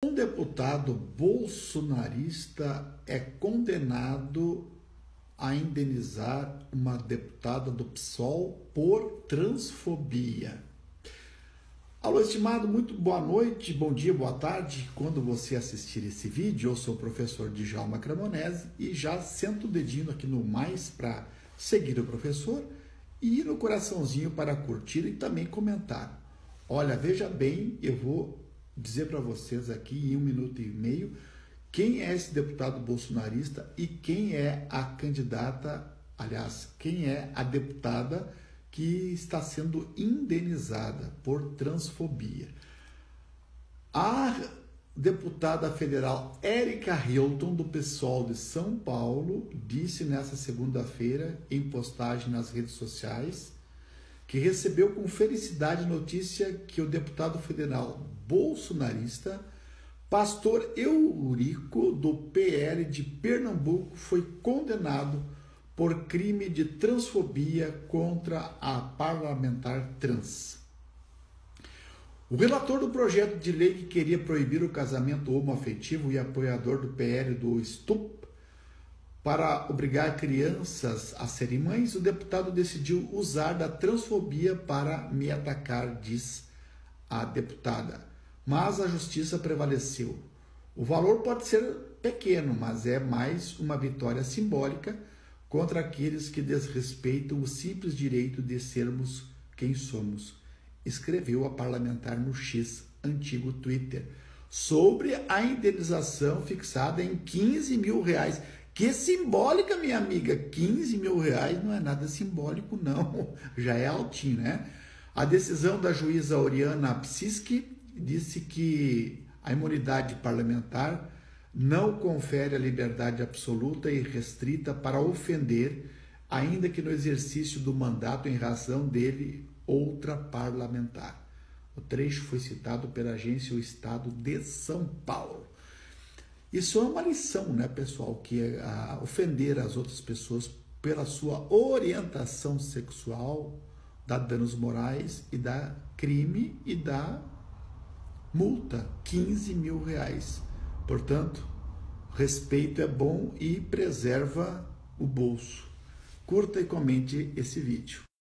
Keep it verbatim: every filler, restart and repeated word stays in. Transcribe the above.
Um deputado bolsonarista é condenado a indenizar uma deputada do PSOL por transfobia. Alô, estimado, muito boa noite, bom dia, boa tarde. Quando você assistir esse vídeo, eu sou o professor Djalma Cremonese e já sento o dedinho aqui no mais para seguir o professor e no coraçãozinho para curtir e também comentar. Olha, veja bem, eu vou dizer para vocês aqui em um minuto e meio quem é esse deputado bolsonarista e quem é a candidata, aliás, quem é a deputada que está sendo indenizada por transfobia. A deputada federal Érica Hilton, do PSOL de São Paulo, disse nesta segunda-feira, em postagem nas redes sociais, que recebeu com felicidade notícia que o deputado federal bolsonarista, pastor Eurico, do P L de Pernambuco, foi condenado por crime de transfobia contra a parlamentar trans. O relator do projeto de lei que queria proibir o casamento homoafetivo e apoiador do P L do STUP para obrigar crianças a serem mães, o deputado decidiu usar da transfobia para me atacar, diz a deputada. Mas a justiça prevaleceu. O valor pode ser pequeno, mas é mais uma vitória simbólica contra aqueles que desrespeitam o simples direito de sermos quem somos, escreveu a parlamentar no X, antigo Twitter, sobre a indenização fixada em quinze mil reais. Que simbólica, minha amiga, quinze mil reais não é nada simbólico, não, já é altinho, né? A decisão da juíza Oriana Psiski disse que a imunidade parlamentar não confere a liberdade absoluta e restrita para ofender, ainda que no exercício do mandato em razão dele, outra parlamentar. O trecho foi citado pela agência O Estado de São Paulo. Isso é uma lição, né, pessoal, que é a ofender as outras pessoas pela sua orientação sexual, dá danos morais e dá crime e dá multa, quinze mil reais. Portanto, respeito é bom e preserva o bolso. Curta e comente esse vídeo.